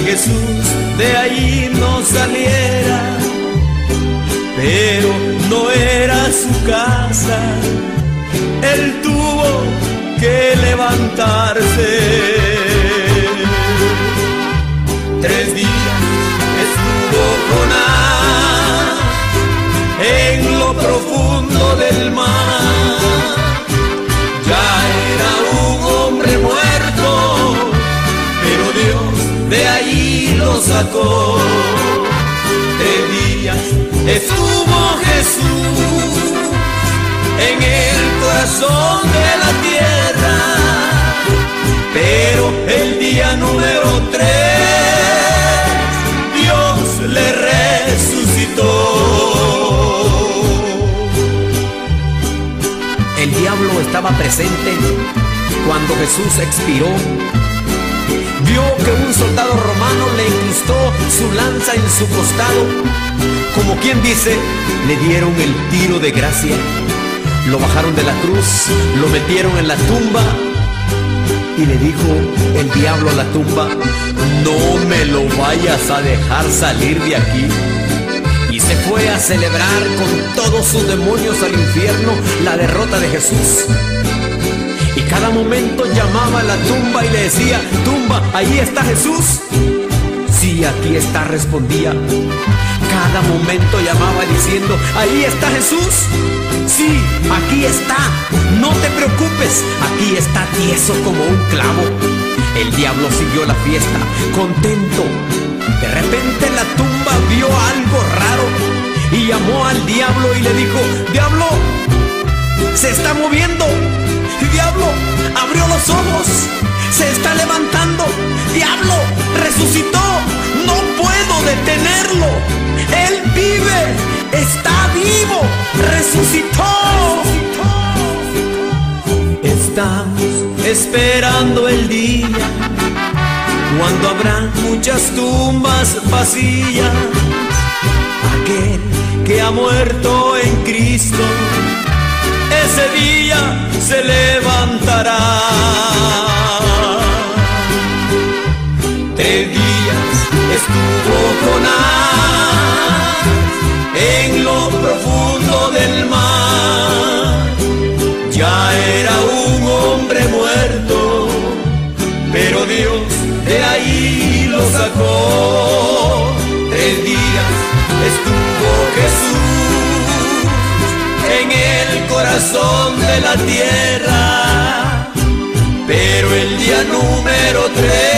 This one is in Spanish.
Jesús de ahí no saliera, pero no era su casa, él tuvo que levantarse. 3 días estuvo Jonás en lo profundo del mar, ya era un hombre muerto, pero Dios de ahí lo sacó. 3 días estuvo Jesús en el corazón de la tierra, pero el día número 3 Dios le resucitó. El diablo estaba presente cuando Jesús expiró. Vio que un soldado romano le incrustó su lanza en su costado. Como quien dice, le dieron el tiro de gracia. Lo bajaron de la cruz, lo metieron en la tumba y le dijo el diablo a la tumba: no me lo vayas a dejar salir de aquí. Y se fue a celebrar con todos sus demonios al infierno la derrota de Jesús. Y cada momento llamaba a la tumba y le decía: tumba, ¿ahí está Jesús? Sí, aquí está, respondía. Cada momento llamaba diciendo: ahí está Jesús. Sí, aquí está, no te preocupes, aquí está tieso como un clavo. El diablo siguió la fiesta, contento. De repente la tumba vio algo raro y llamó al diablo y le dijo: diablo, se está moviendo. Diablo, abrió los ojos, se está levantando. Diablo, resucitó, no puedo detenerlo. Él vive, está vivo, resucitó. Estamos esperando el día cuando habrá muchas tumbas vacías. Aquel que ha muerto en Cristo, ese día se levantará. 3 días estuvo Jonás en lo profundo del mar, ya era un hombre muerto, pero Dios de ahí lo sacó. 3 días estuvo Jesús en el corazón de la tierra, pero el día número 3